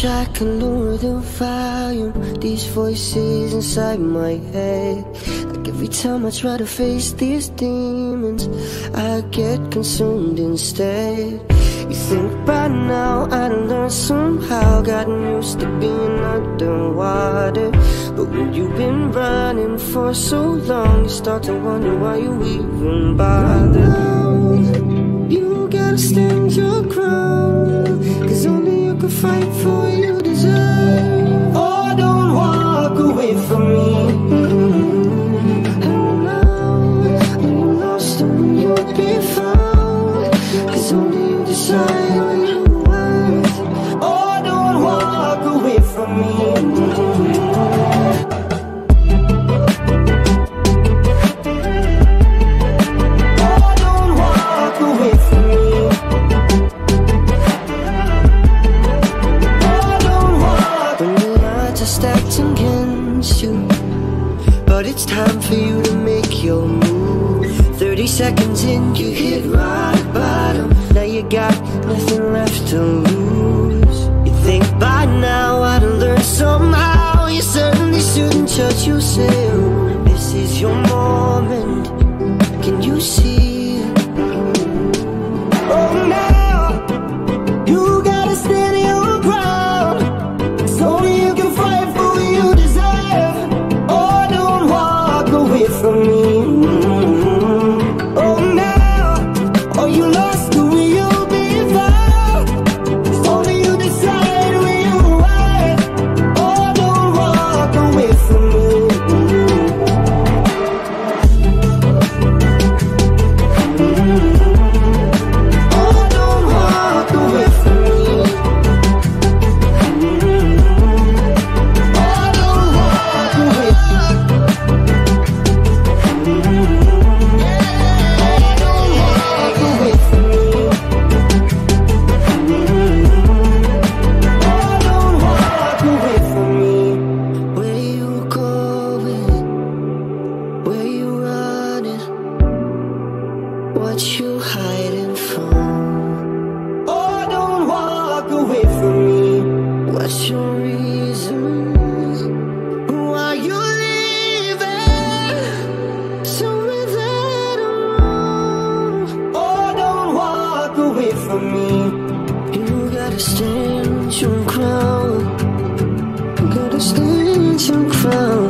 wish I could lower the volume. These voices inside my head, like every time I try to face these demons, I get consumed instead. You think by now I'd learned somehow, gotten used to being underwater. But when you've been running for so long, you start to wonder why you even bother. Now, you gotta stand your ground, 'cause only you can fight for what you deserve. Oh, don't walk away from me. And now, when you're lost and you'll be found, 'cause only you decide what you're worth. Oh, don't walk away from me. But it's time for you to make your move. 30 seconds in, you hit rock bottom. Now you got nothing left to lose. You think by now I'd learn somehow. You certainly shouldn't judge yourself. This is your moment, can you see it? Oh, now you gotta stand your ground. It's only you can fight for what you deserve. Away from me. Oh, now, are you lost? Who will you be found? It's only you decide where you are. Oh, don't walk away from me. Oh, don't walk away from me. Oh, don't walk away. What you hiding from? Oh, don't walk away from me. What's your reason? Why you leaving? Tell me that I'm wrong. Oh, don't walk away from me. You gotta stand your ground. You gotta stand your ground.